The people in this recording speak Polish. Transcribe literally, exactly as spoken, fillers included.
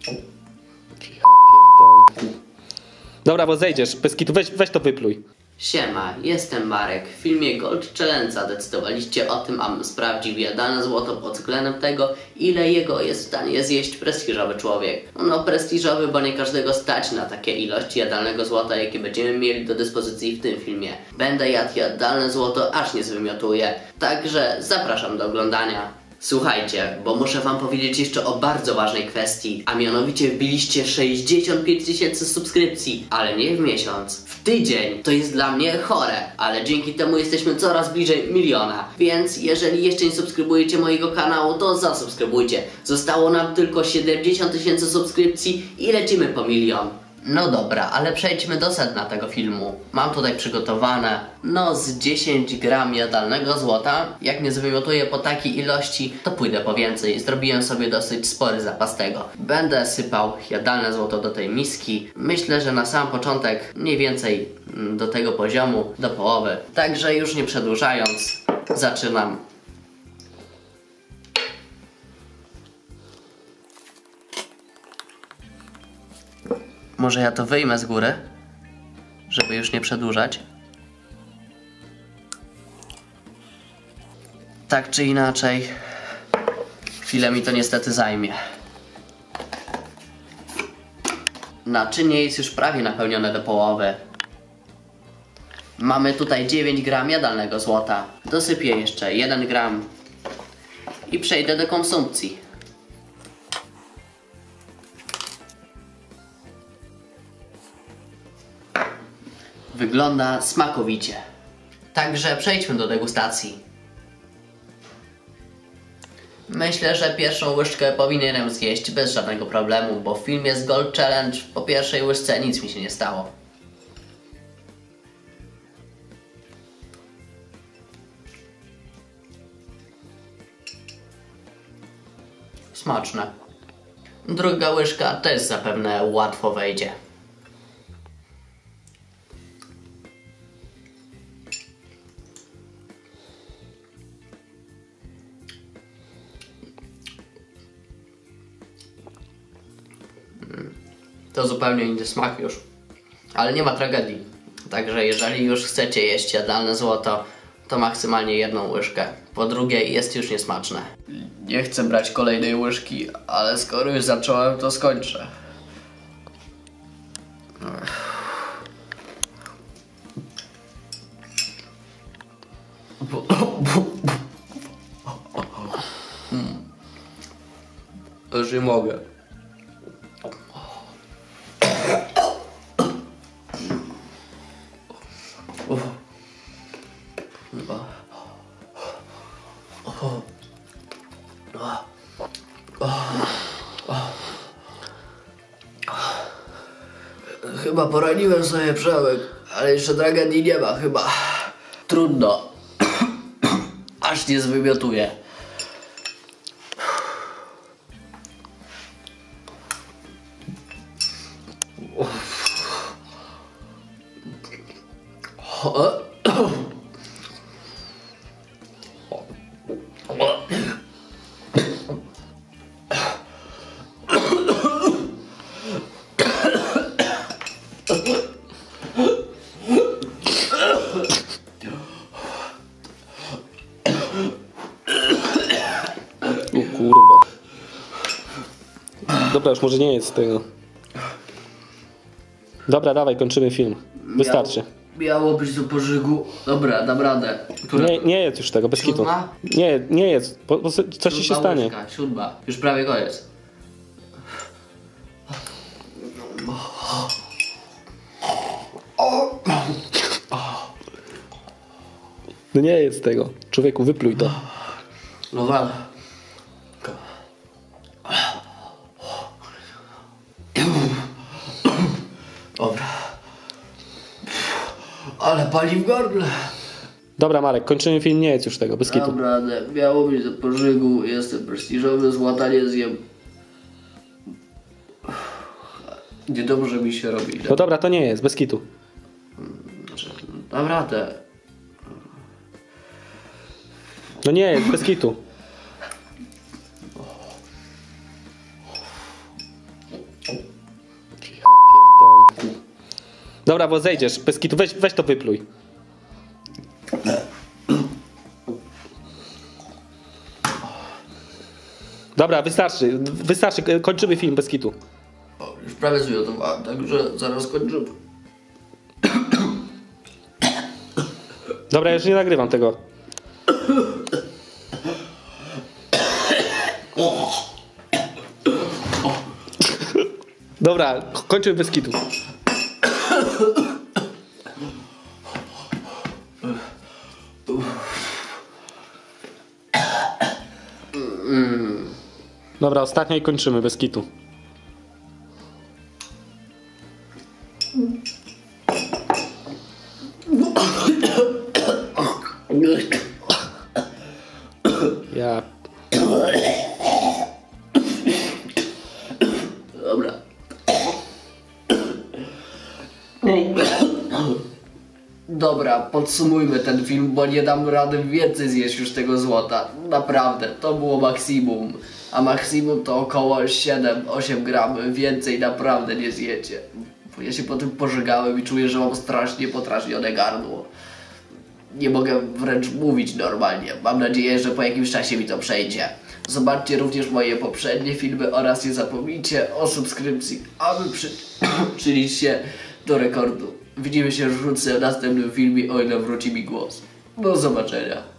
Pierdolę. Dobra, bo zejdziesz, bez kitu, weź, weź to wypluj. Siema, jestem Marek. W filmie Gold Challenge zadecydowaliście o tym, abym sprawdził jadalne złoto pod względem tego, ile jego jest w stanie zjeść prestiżowy człowiek. No prestiżowy, bo nie każdego stać na takie ilości jadalnego złota, jakie będziemy mieli do dyspozycji w tym filmie. Będę jadł jadalne złoto, aż nie zwymiotuję. Także zapraszam do oglądania. Słuchajcie, bo muszę wam powiedzieć jeszcze o bardzo ważnej kwestii, a mianowicie wbiliście sześćdziesiąt pięć tysięcy subskrypcji, ale nie w miesiąc, w tydzień. To jest dla mnie chore, ale dzięki temu jesteśmy coraz bliżej miliona. Więc jeżeli jeszcze nie subskrybujecie mojego kanału, to zasubskrybujcie. Zostało nam tylko siedemdziesiąt tysięcy subskrypcji i lecimy po milion. No dobra, ale przejdźmy do sedna tego filmu. Mam tutaj przygotowane, no z dziesięć gram jadalnego złota. Jak nie zwymiotuję po takiej ilości, to pójdę po więcej. Zrobiłem sobie dosyć spory zapas tego. Będę sypał jadalne złoto do tej miski. Myślę, że na sam początek mniej więcej do tego poziomu, do połowy. Także już nie przedłużając, zaczynam. Może ja to wyjmę z góry, żeby już nie przedłużać. Tak czy inaczej, chwilę mi to niestety zajmie. Naczynie jest już prawie napełnione do połowy. Mamy tutaj dziewięć gram jadalnego złota. Dosypię jeszcze jeden gram i przejdę do konsumpcji. Wygląda smakowicie. Także przejdźmy do degustacji. Myślę, że pierwszą łyżkę powinienem zjeść bez żadnego problemu, bo w filmie z Gold Challenge po pierwszej łyżce nic mi się nie stało. Smaczne. Druga łyżka też zapewne łatwo wejdzie. To zupełnie inny smak już, ale nie ma tragedii. Także jeżeli już chcecie jeść jadalne złoto, to maksymalnie jedną łyżkę. Po drugie jest już niesmaczne. Nie chcę brać kolejnej łyżki, ale skoro już zacząłem, to skończę. Już nie mogę. Chyba poraniłem sobie przełek, ale jeszcze tragedii nie ma chyba. Trudno. Aż nie zwymiotuję. O kurwa. Dobra, już może nie jest z tego. Dobra, dawaj, kończymy film. Wystarczy. Miało być do pożygu. Dobra, dam radę. Która... Nie, nie jest już tego, bez kitu. Nie, nie jest. Po, po, coś ci się stanie. Łyżka, siódma. Już prawie koniec. No nie jest tego. Człowieku, wypluj to. No wam. Dobra. Ale pali w gardle. Dobra, Marek, kończymy film, nie jest już tego, bez kitu. Dobra, miało być do pożygu, jestem prestiżowy, złota nie zjem. Niedobrze mi się robi. No dobra, to nie jest, bez kitu. Dam radę. No nie jest, bez kitu. Dobra, bo zejdziesz. Bez kitu, weź, weź to wypluj. Dobra, wystarczy. Wystarczy. Kończymy film bez kitu. O, już prawie zwiotowałem, także zaraz kończymy. Dobra, ja już nie nagrywam tego. Dobra, kończymy bez kitu. Dobra, ostatnia i kończymy bez kitu. Ja... Dobra. Dobra, podsumujmy ten film, bo nie dam rady więcej zjeść już tego złota. Naprawdę, to było maksimum. A maksimum to około siedem osiem gram. Więcej naprawdę nie zjecie. Bo ja się po tym pożegałem i czuję, że mam strasznie potrażnione gardło. Nie mogę wręcz mówić normalnie. Mam nadzieję, że po jakimś czasie mi to przejdzie. Zobaczcie również moje poprzednie filmy oraz nie zapomnijcie o subskrypcji, aby przyczynić się do rekordu. Widzimy się wkrótce w następnym filmie, o ile wróci mi głos. Do zobaczenia.